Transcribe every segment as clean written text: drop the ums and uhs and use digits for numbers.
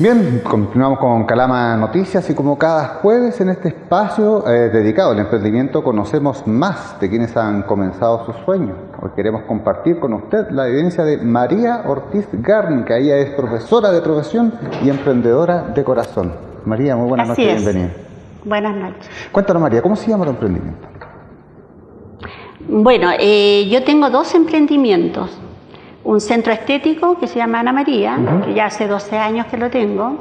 Bien, continuamos con Calama Noticias y como cada jueves en este espacio dedicado al emprendimiento conocemos más de quienes han comenzado sus sueños. Hoy queremos compartir con usted la evidencia de María Ortiz Gárnica. Ella es profesora de profesión y emprendedora de corazón. María, muy buenas noches, bienvenida. Buenas noches. Cuéntanos, María, ¿cómo se llama tu emprendimiento? Bueno, yo tengo dos emprendimientos. Un centro estético que se llama Ana María, que ya hace 12 años que lo tengo.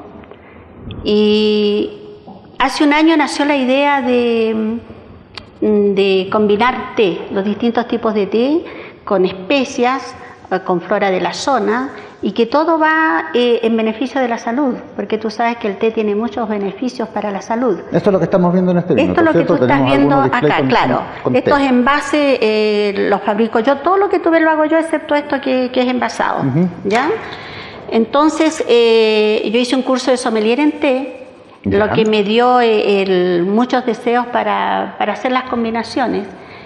Y hace un año nació la idea de combinar té, los distintos tipos de té, con especias, con flora de la zona, y que todo va en beneficio de la salud, porque tú sabes que el té tiene muchos beneficios para la salud. Esto es lo que estamos viendo en este video. Esto es lo que tú estás viendo acá, claro. Estos envases los fabrico yo, todo lo que tú ves lo hago yo, excepto esto que es envasado, ¿ya? Entonces, yo hice un curso de sommelier en té, lo que me dio muchos deseos para hacer las combinaciones.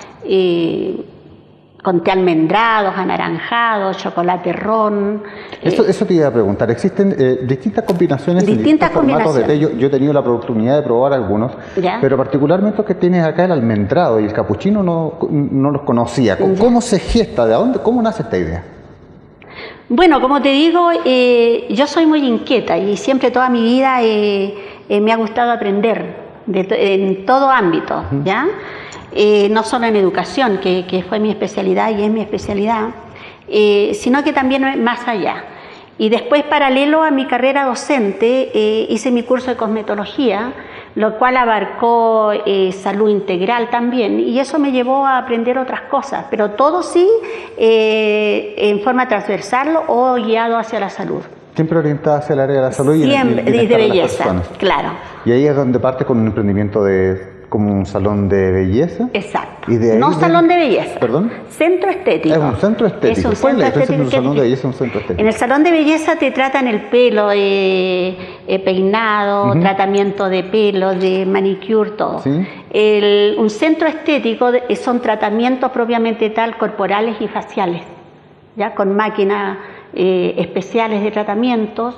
Con té almendrados, anaranjados, chocolate ron. Eso te iba a preguntar. ¿Existen distintas combinaciones en distintos formatos de té? Yo he tenido la oportunidad de probar algunos, pero particularmente los que tienes acá, el almendrado y el capuchino, no los conocía. ¿Cómo se gesta? ¿De dónde? ¿Cómo nace esta idea? Bueno, como te digo, yo soy muy inquieta y siempre toda mi vida me ha gustado aprender en todo ámbito, ¿ya? No solo en educación, que fue mi especialidad y es mi especialidad, sino que también más allá. Y después, paralelo a mi carrera docente, hice mi curso de cosmetología, lo cual abarcó salud integral también, y eso me llevó a aprender otras cosas, pero todo sí en forma transversal o guiado hacia la salud. Siempre orientada hacia el área de la salud y de belleza, claro. Y ahí es donde parte con un emprendimiento como un salón de belleza. Exacto. No salón de belleza. ¿Perdón? Centro estético. Es un centro estético. Es un ¿Cuál es la diferencia entre un salón de belleza y un centro estético? En el salón de belleza te tratan el pelo, peinado, tratamiento de pelo, de manicure, todo. ¿Sí? Un centro estético son tratamientos propiamente tal, corporales y faciales, ya con máquinas especiales de tratamientos.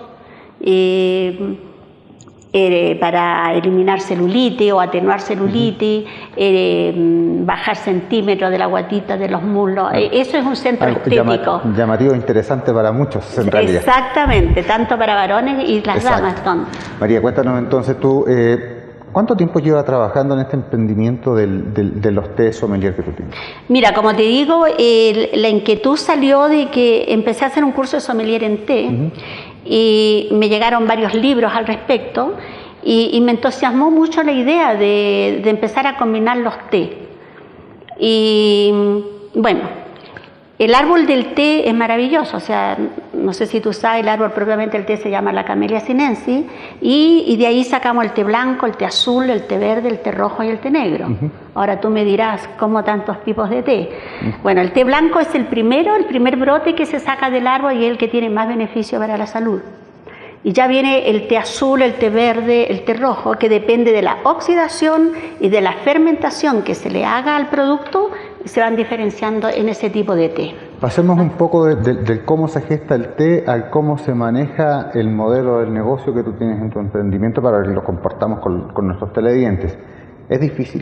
Para eliminar celulitis o atenuar celulitis, bajar centímetros de la guatita, de los muslos. Eso es un centro estético. Llamativo, interesante para muchos, en realidad. Exactamente, tanto para varones y las damas. María, cuéntanos entonces tú, ¿cuánto tiempo llevas trabajando en este emprendimiento de los té sommelier que tú tienes? Mira, como te digo, la inquietud salió de que empecé a hacer un curso de sommelier en té, y me llegaron varios libros al respecto y me entusiasmó mucho la idea de empezar a combinar los té. Y bueno, el árbol del té es maravilloso, o sea, no sé si tú sabes, el árbol propiamente del té se llama la Camellia sinensis y de ahí sacamos el té blanco, el té azul, el té verde, el té rojo y el té negro. Ahora tú me dirás, ¿cómo tantos tipos de té? Bueno, el té blanco es el primer brote que se saca del árbol y es el que tiene más beneficio para la salud. Y ya viene el té azul, el té verde, el té rojo, que depende de la oxidación y de la fermentación que se le haga al producto, se van diferenciando en ese tipo de té. Pasemos un poco de cómo se gesta el té a cómo se maneja el modelo del negocio que tú tienes en tu emprendimiento para que lo compartamos con nuestros televidentes. ¿Es difícil?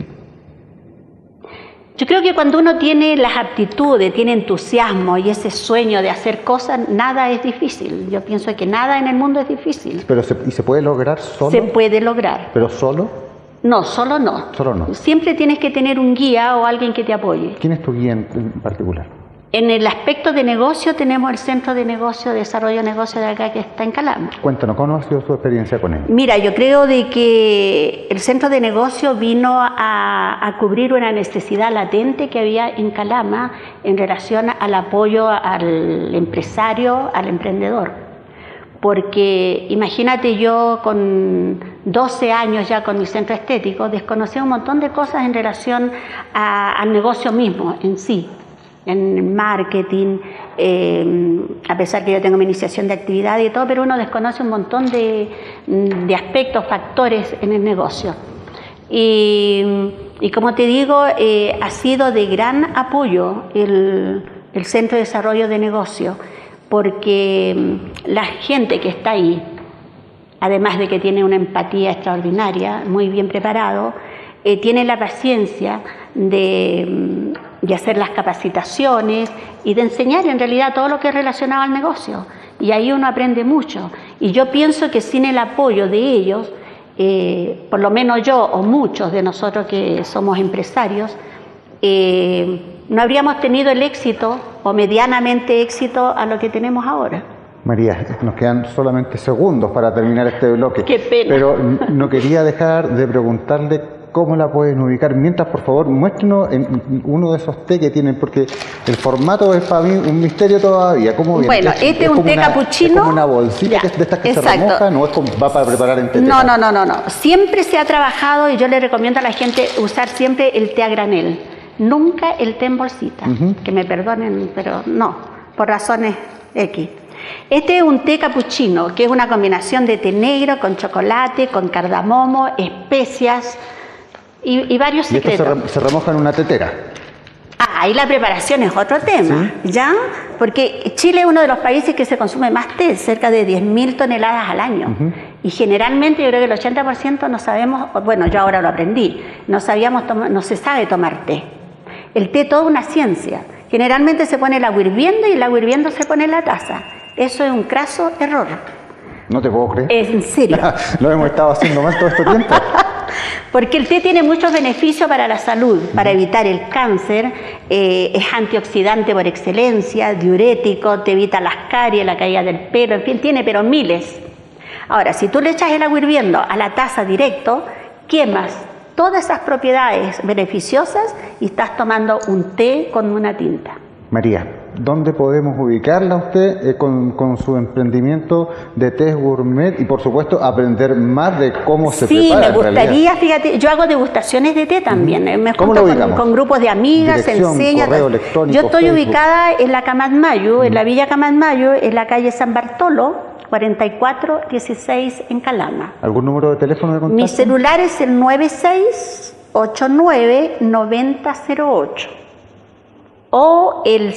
Yo creo que cuando uno tiene las aptitudes, tiene entusiasmo y ese sueño de hacer cosas, nada es difícil. Yo pienso que nada en el mundo es difícil. ¿Y se puede lograr solo? Se puede lograr. ¿Pero solo? No, solo no. Solo no. Siempre tienes que tener un guía o alguien que te apoye. ¿Quién es tu guía en particular? En el aspecto de negocio tenemos el Centro de Negocio, Desarrollo de Negocio de acá que está en Calama. Cuéntanos, ¿cómo ha sido tu experiencia con él? Mira, yo creo de que el Centro de Negocio vino a cubrir una necesidad latente que había en Calama en relación al apoyo al empresario, al emprendedor. Porque imagínate, yo con 12 años ya con mi centro estético desconocí un montón de cosas en relación al negocio mismo en sí. En marketing, a pesar que yo tengo mi iniciación de actividad y todo, pero uno desconoce un montón de aspectos, factores en el negocio. Y como te digo, ha sido de gran apoyo el Centro de Desarrollo de Negocio, porque la gente que está ahí además de que tiene una empatía extraordinaria, muy bien preparado, tiene la paciencia de hacer las capacitaciones y de enseñar en realidad todo lo que es relacionado al negocio. Y ahí uno aprende mucho. Y yo pienso que sin el apoyo de ellos, por lo menos yo o muchos de nosotros que somos empresarios, no habríamos tenido el éxito o medianamente éxito a lo que tenemos ahora. María, nos quedan solamente segundos para terminar este bloque. Qué pena. Pero no quería dejar de preguntarle cómo la pueden ubicar. Mientras, por favor, muéstrenos en uno de esos té que tienen, porque el formato es para mí un misterio todavía. ¿Cómo viene? Bueno, este es un té capuchino. Es como una bolsita de estas que exacto. se remoja, no es como va para preparar en té. No. Siempre se ha trabajado y yo le recomiendo a la gente usar siempre el té a granel. Nunca el té en bolsita. Que me perdonen, pero no, por razones X. Este es un té capuchino, que es una combinación de té negro con chocolate, con cardamomo, especias y varios secretos. Y esto se remoja en una tetera. Ahí la preparación es otro tema, ¿sí? ¿Ya? Porque Chile es uno de los países que se consume más té, cerca de 10.000 toneladas al año. Y generalmente yo creo que el 80% no sabemos, bueno, yo ahora lo aprendí, no se sabe tomar té. El té es toda una ciencia. Generalmente se pone el agua hirviendo y el agua hirviendo se pone en la taza. Eso es un craso error. No te puedo creer. En serio. Lo hemos estado haciendo mal todo este tiempo. Porque el té tiene muchos beneficios para la salud, para evitar el cáncer, es antioxidante por excelencia, diurético, te evita las caries, la caída del pelo, en fin, tiene pero miles. Ahora, si tú le echas el agua hirviendo a la taza directo, quemas todas esas propiedades beneficiosas y estás tomando un té con una tinta. María, ¿dónde podemos ubicarla usted con su emprendimiento de tés gourmet y por supuesto aprender más de cómo se prepara? Sí, me gustaría, fíjate, yo hago degustaciones de té también, me junto con grupos de amigas, enseño. Correo electrónico, yo estoy Facebook. ubicada en la Camatmayo, en la Villa Camatmayo, en la calle San Bartolo, 4416 en Calama. ¿Algún número de teléfono de contacto? Mi celular es el 9689-9008 o el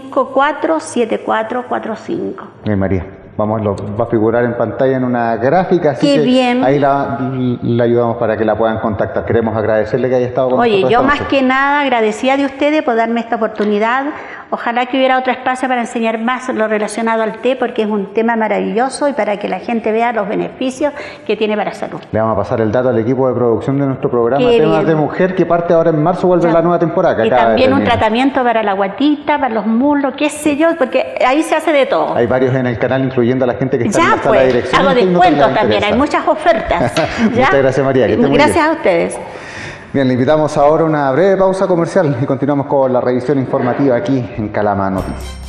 547445. María, va a figurar en pantalla en una gráfica, así Qué que bien. ahí la ayudamos para que la puedan contactar. Queremos agradecerle que haya estado con nosotros. Oye, yo más que nada agradecida de ustedes por darme esta oportunidad. Ojalá que hubiera otro espacio para enseñar más lo relacionado al té, porque es un tema maravilloso y para que la gente vea los beneficios que tiene para la salud. Le vamos a pasar el dato al equipo de producción de nuestro programa Qué Temas bien. de Mujer, que parte ahora en marzo, vuelve la nueva temporada. Y también un tratamiento para la guatita, para los muslos, qué sé yo, porque ahí se hace de todo. Hay varios en el canal, incluyendo a la gente que está en la sala de dirección. Hago descuentos también, hay muchas ofertas. Muchas gracias, María. Que esté muy gracias bien. a ustedes. Bien, le invitamos ahora a una breve pausa comercial y continuamos con la revisión informativa aquí en Calama Noticias.